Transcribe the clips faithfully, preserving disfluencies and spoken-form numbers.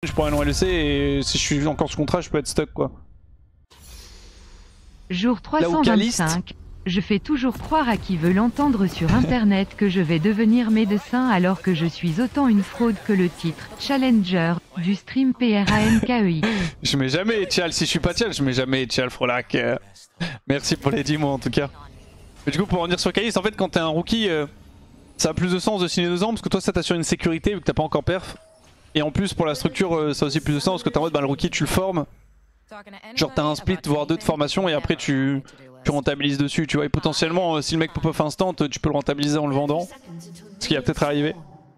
je prends un long L C et si je suis encore sous contrat, je peux être stuck quoi. Jour trois cent vingt-cinq. Je fais toujours croire à qui veut l'entendre sur internet que je vais devenir médecin alors que je suis autant une fraude que le titre Challenger du stream P R A N K E I. Je mets jamais Etial, si je suis pas Etial, je mets jamais Etial Frolac. Euh, merci pour les dix mois en tout cas. Mais du coup pour revenir sur Kalisto, en fait quand t'es un rookie, euh, ça a plus de sens de signer deux ans parce que toi ça t'assure une sécurité vu que t'as pas encore perf. Et en plus pour la structure euh, ça a aussi plus de sens parce que t'es en mode bah le rookie tu le formes. Genre t'as un split voire deux de formation et après tu, tu rentabilises dessus tu vois. Et potentiellement euh, si le mec pop off instant tu peux le rentabiliser en le vendant. Ce qui va peut-être arriver.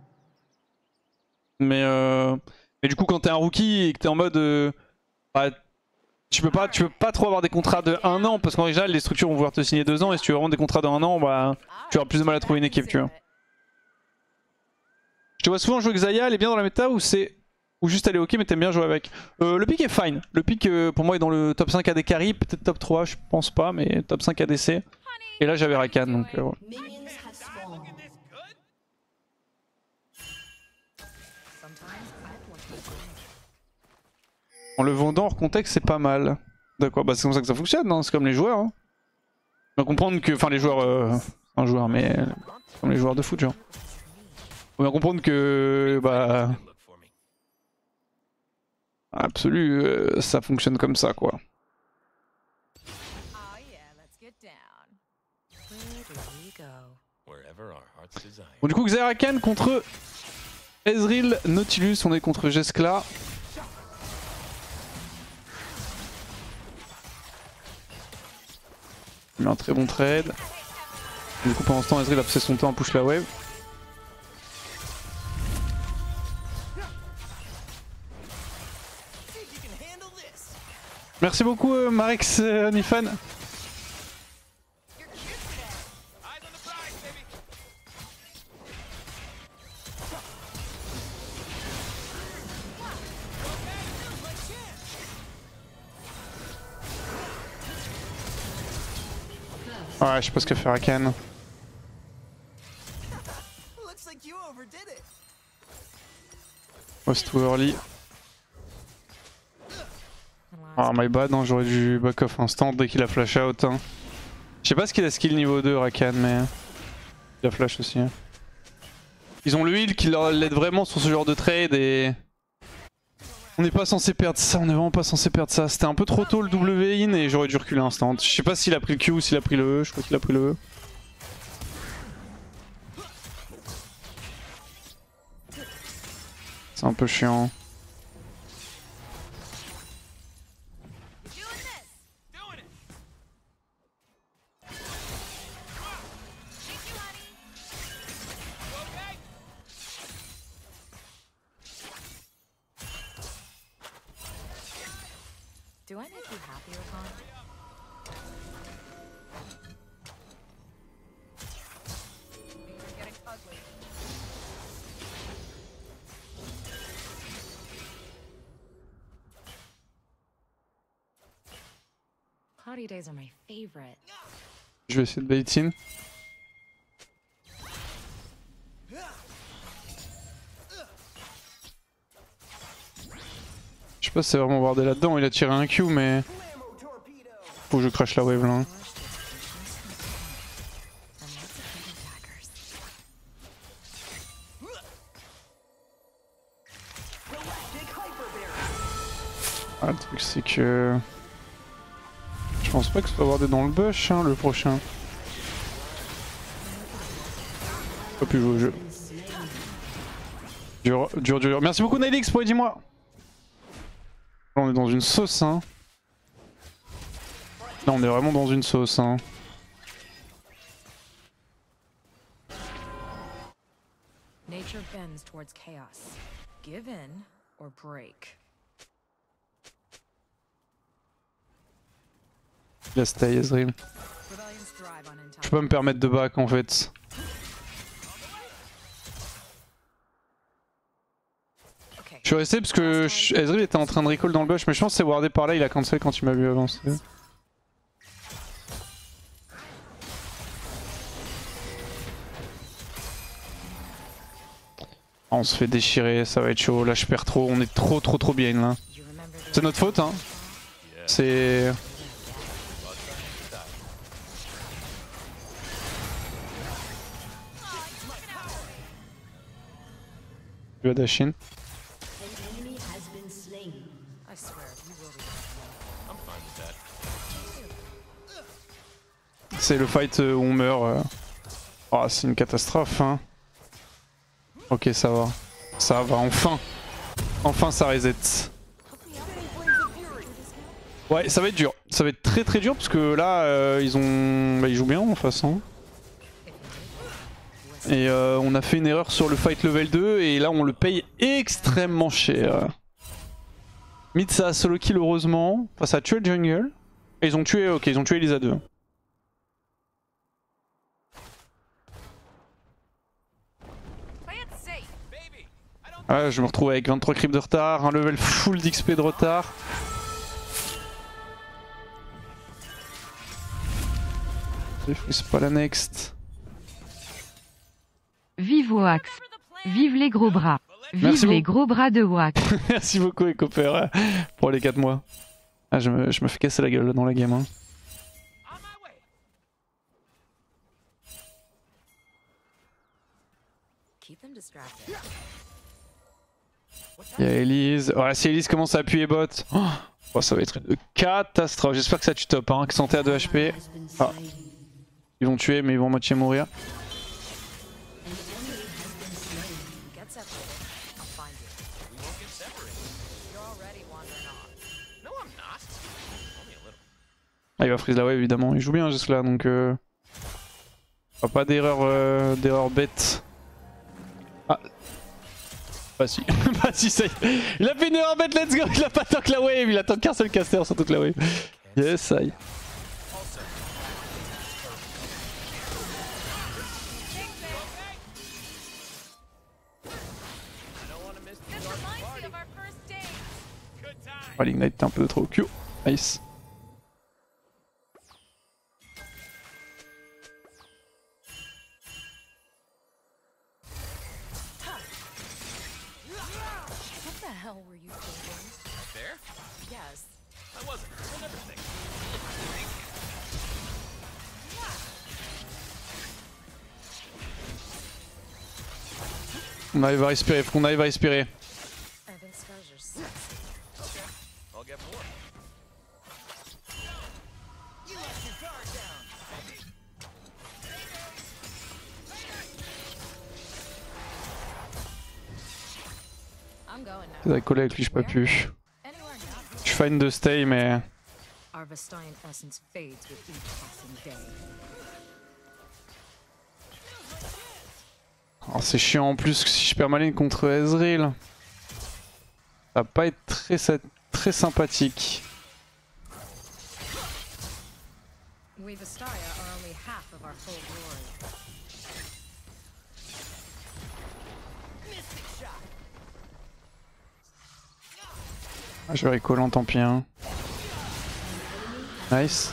Mais, euh... mais du coup quand t'es un rookie et que t'es en mode... Euh... Bah, tu, peux pas, tu peux pas trop avoir des contrats de un an parce qu'en général les structures vont vouloir te signer deux ans et si tu veux vraiment des contrats de un an bah tu auras plus de mal à trouver une équipe tu vois. Je te vois souvent jouer Xayah, elle est bien dans la méta ou c'est... Ou juste aller ok mais t'aimes bien jouer avec. Euh, le pick est fine. Le pick euh, pour moi est dans le top cinq A D carry, peut-être top trois, je pense pas, mais top cinq A D C. Et là j'avais Rakan donc euh, ouais. En le vendant hors contexte c'est pas mal. D'accord, bah c'est comme ça que ça fonctionne, hein. C'est comme les joueurs. Hein. On va comprendre que. Enfin les joueurs. Euh... Un joueur mais. Comme les joueurs de foot genre. On va comprendre que. Bah. Absolu, euh, ça fonctionne comme ça quoi. Bon du coup Xayah Rakan contre Ezreal Nautilus, on est contre Jeskla. Il met un très bon trade. Du coup pendant ce temps Ezreal a passé son temps à push la wave. Merci beaucoup euh, Marex euh, Nifan. Ouais, je sais pas ce que fait Rakan. Oh, c'est too early. Ah, my bad, hein, j'aurais dû back off instant dès qu'il a flash out. Hein. Je sais pas ce qu'il a skill niveau deux, Rakan, mais il a flash aussi. Hein. Ils ont le heal qui leur l'aide vraiment sur ce genre de trade et. On n'est pas censé perdre ça, on est vraiment pas censé perdre ça. C'était un peu trop tôt le W in et j'aurais dû reculer instant. Je sais pas s'il a pris le Q ou s'il a pris le E, je crois qu'il a pris le E. C'est un peu chiant. Do I make you happy, Rakan? Things are getting ugly. Cloudy days are my favorite. Je vais essayer de bait in. Je sais pas si c'est vraiment bordé là-dedans, il a tiré un Q mais... Faut que je crash la wave là. Ah, le truc c'est que... Je pense pas que ce soit bordé dans le bush hein, le prochain. Pas pu jouer au jeu. Dur, dur, dur. Merci beaucoup Nilix pour les dix mois. Là on est dans une sauce hein. Là on est vraiment dans une sauce hein. Nature bends towards chaos. Give in or break. Il a stay Ezreal. Je peux pas me permettre de back en fait. Je suis resté parce que Ezreal était en train de recall dans le bush mais je pense que c'est wardé par là, il a cancel quand il m'a vu avancer. On se fait déchirer, ça va être chaud. Là je perds trop, on est trop trop trop bien là. C'est notre faute hein. C'est... Tu vas Dashin. C'est le fight où on meurt. Oh, c'est une catastrophe hein. Ok ça va. Ça va, enfin. Enfin ça reset. Ouais ça va être dur. Ça va être très très dur parce que là euh, ils ont... Bah, ils jouent bien en face hein. Et euh, on a fait une erreur sur le fight level deux et là on le paye extrêmement cher. Mid ça a solo kill heureusement. Enfin ça a tué le jungle. Et ils ont tué, ok ils ont tué Elisa deux. Ah, je me retrouve avec vingt-trois creeps de retard, un level full d'X P de retard. C'est pas la next. Vive Wax. Vive les gros bras. Vive Merci les beaucoup. gros bras de Wax. Merci beaucoup Ecoper pour les quatre mois. Ah, je, me, je me fais casser la gueule dans la game. Hein. Il y a Elise. Ouais, si Elise commence à appuyer bot, oh, oh, ça va être une catastrophe. J'espère que ça tue top. Hein. Santé à deux H P. Ah. Ils vont tuer, mais ils vont moitié mourir. Ah, il va freeze la wave évidemment. Il joue bien jusque là donc. Euh... Pas d'erreur euh, d'erreur bête. Ah. Bah si, bah si ça y est. Il a fait une erreur bête, let's go. Il a pas tant que la wave, il attend qu'un seul caster sur toute la wave. Yes, ça y est. Oh, l'ignite était un peu trop Q. Nice. On arrive à respirer, faut qu'on arrive à respirer. T'as collé avec lui, j'ai pas pu. Je suis fan de stay, mais. Oh, c'est chiant en plus si je perds ma ligne contre Ezreal. Ça va pas être très, très sympathique. Ah, je vais recollant, tant pis. Hein. Nice.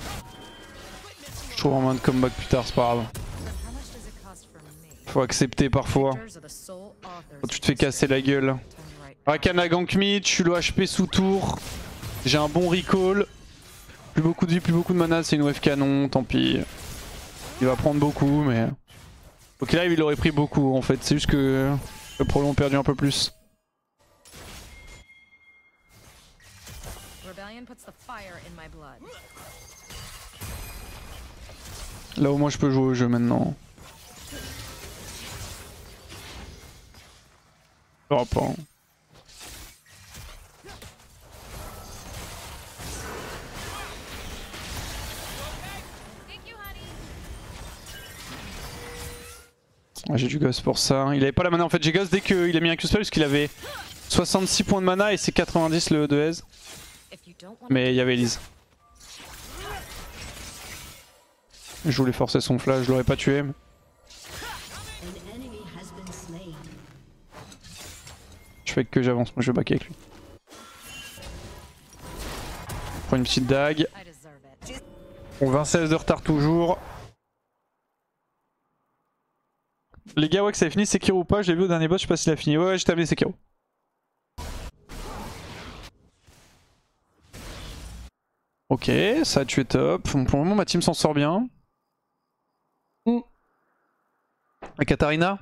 Je trouve en mode comeback plus tard, c'est pas grave. Faut accepter parfois. Quand tu te fais casser la gueule. Rakana gank mid, je suis le H P sous tour. J'ai un bon recall. Plus beaucoup de vie, plus beaucoup de mana, c'est une wave canon, tant pis. Il va prendre beaucoup, mais... Ok, là il aurait pris beaucoup en fait, c'est juste que le problème on a perdu un peu plus. Là au moins je peux jouer au jeu maintenant. Oh, pas. Ah, j'ai du gosse pour ça. Il avait pas la mana en fait, j'ai gosse dès qu'il a mis un Q-spell parce qu'il avait soixante-six points de mana et c'est quatre-vingt-dix le E deux S. Mais il y avait Elise. Je voulais forcer son flash, je l'aurais pas tué. Mais... Je fais que j'avance, moi je vais backer avec lui. Je prends une petite dague. On vingt-seize de retard toujours. Les gars, ouais, que ça a fini Sekiro ou pas, je l'ai vu au dernier boss, je sais pas s'il a fini. Ouais, ouais, j'ai terminé Sekiro. Ok, ça a tué top. Bon, pour le moment, ma team s'en sort bien. Mm. La Katarina.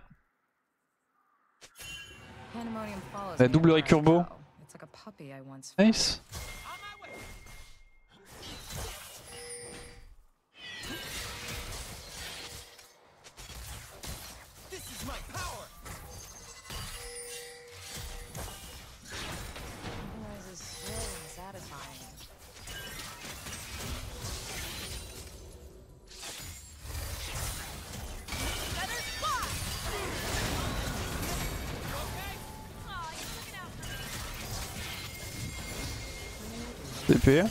La double récurbo. Nice. T P.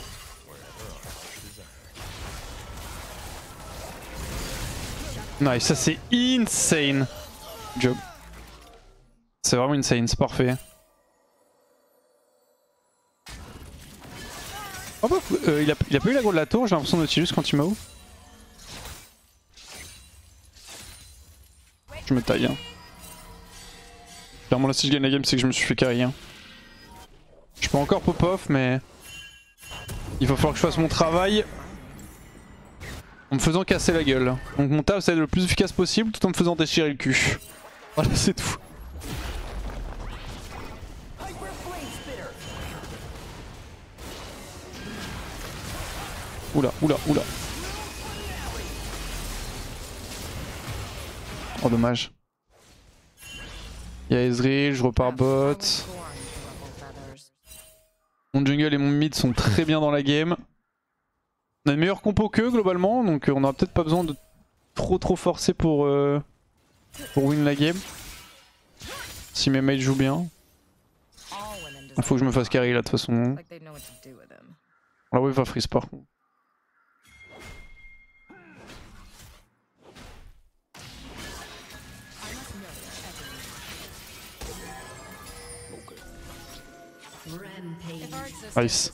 Nice, ça c'est insane. Job. C'est vraiment insane, c'est parfait. Oh bah, euh, il, a, il a pas eu l'aggro de la tour, j'ai l'impression de Nautilus quand il m'a où. Je me taille. Hein. Clairement là si je gagne la game c'est que je me suis fait carry. Hein. Je peux encore pop off mais il va falloir que je fasse mon travail en me faisant casser la gueule. Donc mon taf c'est d'être le plus efficace possible tout en me faisant déchirer le cul. Voilà c'est tout. Oula, oula, oula. Oh dommage. Il y a Ezreal, je repars bot. Mon jungle et mon mid sont très bien dans la game. On a une meilleure compo qu'eux globalement, donc on aura peut-être pas besoin de trop trop forcer pour, euh, pour win la game. Si mes mates jouent bien. Il faut que je me fasse carry là de toute façon. La wave va freeze par contre. Nice.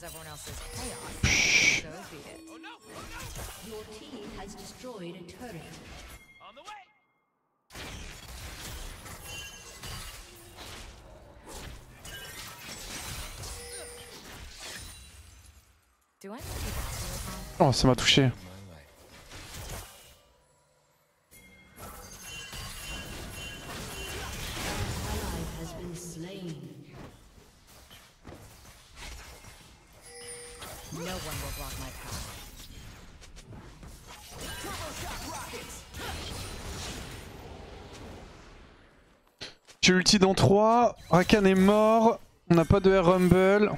Oh, ça m'a touché. J'ai ulti dans trois, Rakan est mort, on n'a pas de air rumble.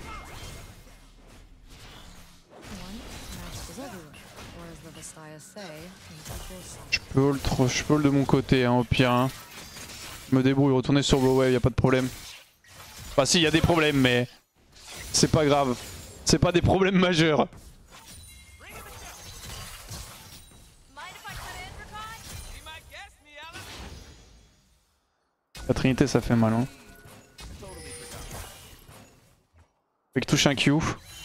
Je peux hold, je peux hold de mon côté hein, au pire. Hein. Je me débrouille, retourner sur Blowwave, y a pas de problème. Enfin si, y a des problèmes mais c'est pas grave. C'est pas des problèmes majeurs. La Trinité ça fait mal hein. Fait que touche un Q.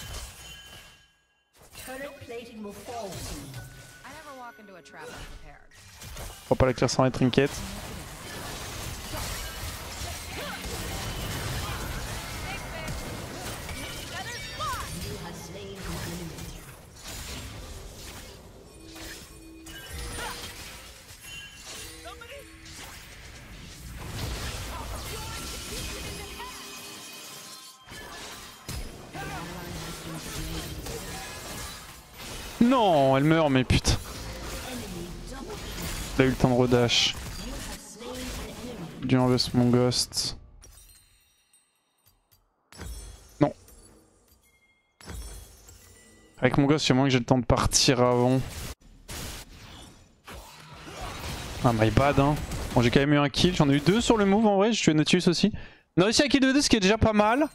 Faut pas l'éclair sans les trinkets. Non, elle meurt, mais putain. Il a eu le temps de redash. Dû enlever mon ghost. Non. Avec mon ghost, il y a moins que j'ai le temps de partir avant. Ah, my bad, hein. Bon, j'ai quand même eu un kill. J'en ai eu deux sur le move en vrai. Je suis Nautilus aussi. On a réussi à kill de deux, ce qui est déjà pas mal.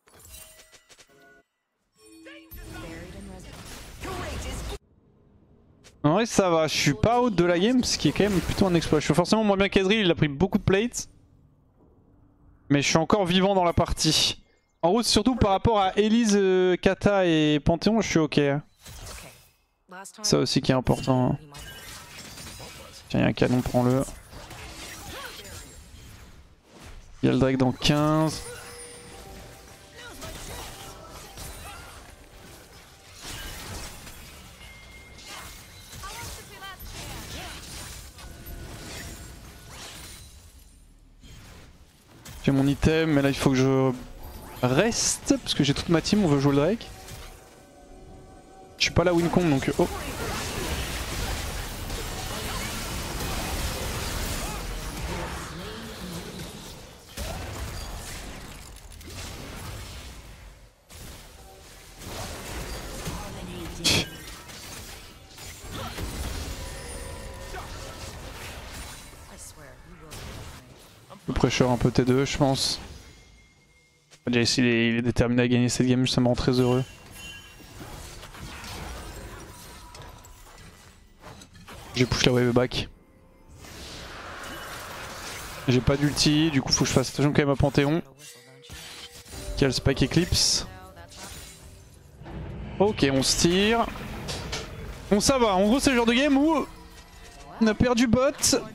En vrai ça va, je suis pas out de la game, ce qui est quand même plutôt un exploit. Je suis forcément moins bien qu'Ezreal, il a pris beaucoup de plates. Mais je suis encore vivant dans la partie. En route surtout par rapport à Elise, euh, Kata et Panthéon, je suis ok. Ça aussi qui est important. Tiens, il y a un canon, prends-le. Il y a le Drake dans quinze. J'ai mon item, mais là il faut que je reste parce que j'ai toute ma team, on veut jouer le Drake. Je suis pas là Wincon donc oh. Le pressure un peu T deux je pense. Jace il est, il est déterminé à gagner cette game, ça me rend très heureux. J'ai push la wave back. J'ai pas d'ulti, du coup faut que je fasse attention quand même à Panthéon. Qui a le Spike Eclipse. Ok, on se tire. Bon ça va, en gros c'est le genre de game où on a perdu bot.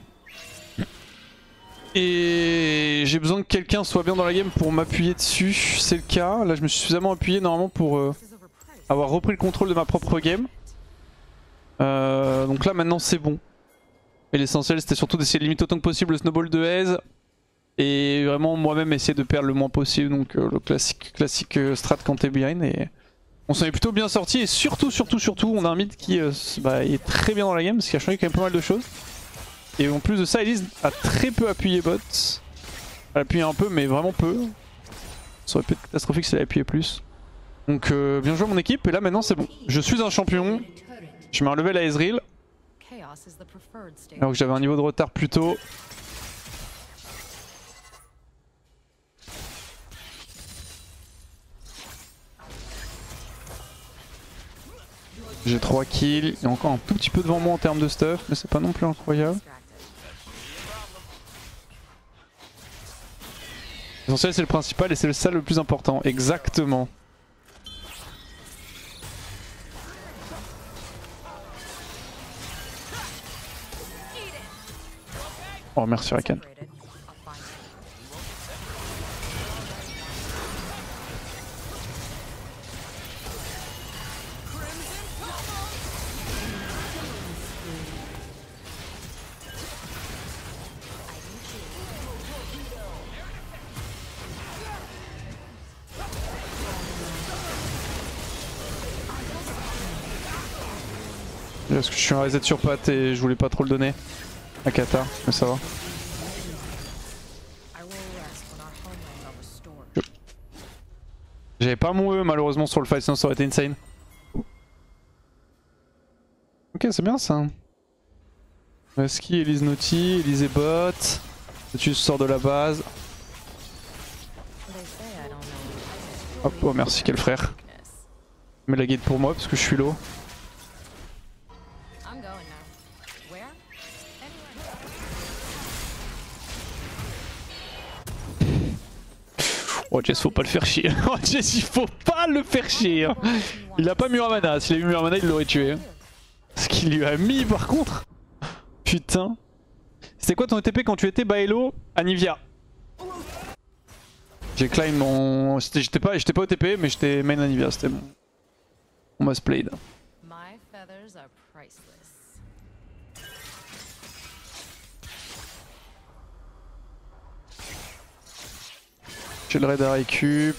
Et j'ai besoin que quelqu'un soit bien dans la game pour m'appuyer dessus, c'est le cas. Là je me suis suffisamment appuyé normalement pour euh, avoir repris le contrôle de ma propre game. Euh, donc là maintenant c'est bon. Et l'essentiel c'était surtout d'essayer de limiter autant que possible le snowball de Haze. Et vraiment moi-même essayer de perdre le moins possible. Donc euh, le classique, classique euh, strat quand t'es behind. Et on s'en est plutôt bien sorti. Et surtout, surtout, surtout, on a un mid qui euh, bah, est très bien dans la game parce qu'il a changé quand même pas mal de choses. Et en plus de ça, Elise a très peu appuyé bot. Elle a appuyé un peu, mais vraiment peu. Ça aurait pu être catastrophique si elle avait appuyé plus. Donc euh, bien joué mon équipe, et là maintenant c'est bon. Je suis un champion. Je mets un level à Ezreal. Alors que j'avais un niveau de retard plus tôt. J'ai trois kills. Il y a encore un tout petit peu devant moi en termes de stuff, mais c'est pas non plus incroyable. L'essentiel c'est le principal et c'est ça le plus important, exactement. Oh merci Rakan. Parce que je suis un reset sur patte et je voulais pas trop le donner à Kata, mais ça va. J'avais pas mon E malheureusement sur le fight, sinon ça aurait été insane. Ok, c'est bien ça. Reski, Elise Naughty, Elise et Bot. Tu sors de la base. Hop, oh merci, quel frère. Mets la guide pour moi parce que je suis low. Oh Jess faut pas le faire chier. Oh Jess il faut pas le faire chier. Il a pas Muramana, s'il avait eu Muramana il l'aurait tué. Ce qu'il lui a mis par contre. Putain. C'était quoi ton E T P quand tu étais Baello à Nivea? J'ai climb mon... J'étais pas, pas O T P mais j'étais main à Nivea, c'était mon... mon must played. J'ai le raid à récup.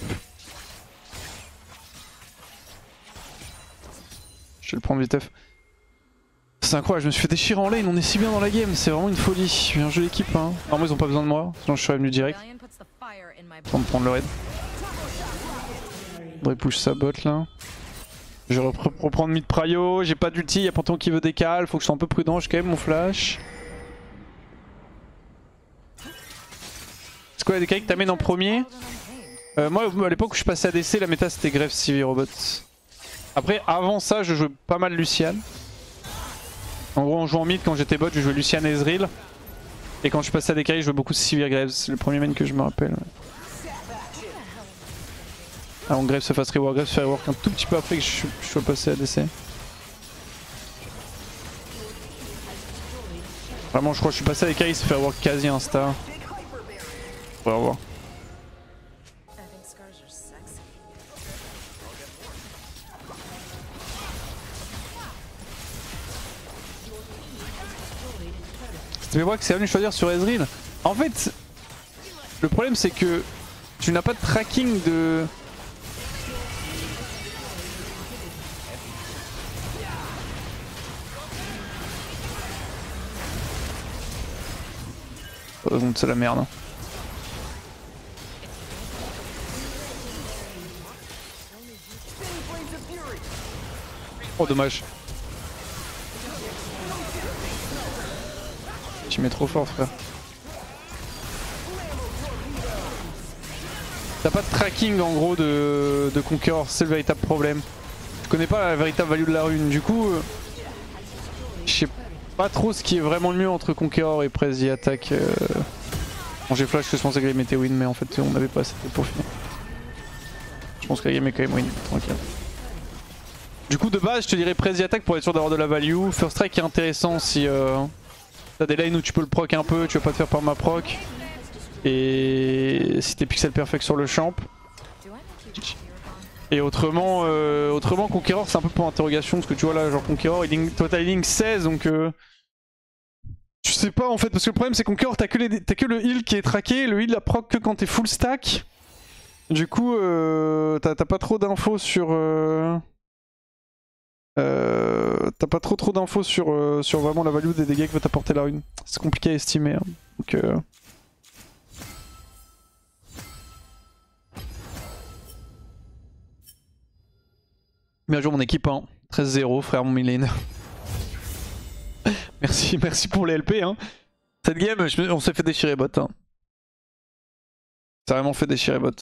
Je vais le prendre vite. C'est incroyable, je me suis fait déchirer en lane, on est si bien dans la game, c'est vraiment une folie. Bien joué l'équipe hein. Normalement ils ont pas besoin de moi, sinon je serais venu direct. Pour me prendre le raid. Faudrait push sa bot là. Je vais reprendre mid prio, j'ai pas d'ulti, y'a Panthéon qui veut décal, faut que je sois un peu prudent, j'ai quand même mon flash. C'est quoi la décal que t'amènes en premier? euh, Moi à l'époque où je suis passé à D C, la méta c'était Grefg Sivir Robot. Après avant ça je jouais pas mal Lucian. En gros en jouant mid quand j'étais bot je jouais Lucian et Ezreal. Et quand je suis passé à D K je jouais beaucoup Sivir Graves, c'est le premier main que je me rappelle. Avant que Graves se fasse rework, Graves se fait rework un tout petit peu après que je, je sois passé à D C. Vraiment je crois que je suis passé à D K, il se fait rework quasi insta. On va voir. I think scars are sexy. C'était moi que c'est venu choisir sur Ezreal. En fait, le problème c'est que tu n'as pas de tracking de... Oh, donc c'est la merde. Hein. Oh dommage. Tu mets trop fort frère. T'as pas de tracking en gros de, de Conqueror, c'est le véritable problème. Je connais pas la véritable value de la rune, du coup euh, je sais pas trop ce qui est vraiment le mieux entre Conqueror et Press the Attack. Euh... Bon j'ai flash que je pensais que la game était win mais en fait on avait pas assez pour finir. Je pense que la game est quand même win, tranquille. Du coup de base je te dirais Press the Attack pour être sûr d'avoir de la value. First Strike est intéressant si euh, t'as des lanes où tu peux le proc un peu, tu vas pas te faire par ma proc. Et si t'es pixel perfect sur le champ. Et autrement, euh, autrement Conqueror c'est un peu pour interrogation parce que tu vois là genre Conqueror il link, total link seize donc euh, je sais pas en fait parce que le problème c'est Conqueror t'as que, les, t'as que le heal qui est traqué, le heal la proc que quand t'es full stack. Du coup euh, t'as pas trop d'infos sur... Euh, euh, t'as pas trop trop d'infos sur, euh, sur vraiment la value des dégâts que va t'apporter la rune. C'est compliqué à estimer. Hein. Donc... Euh, Bien joué mon équipe, hein. treize zéro frère mon millane. merci, merci pour les L P. Hein. Cette game, je, on s'est fait déchirer bot. Hein. Ça a vraiment fait déchirer bot.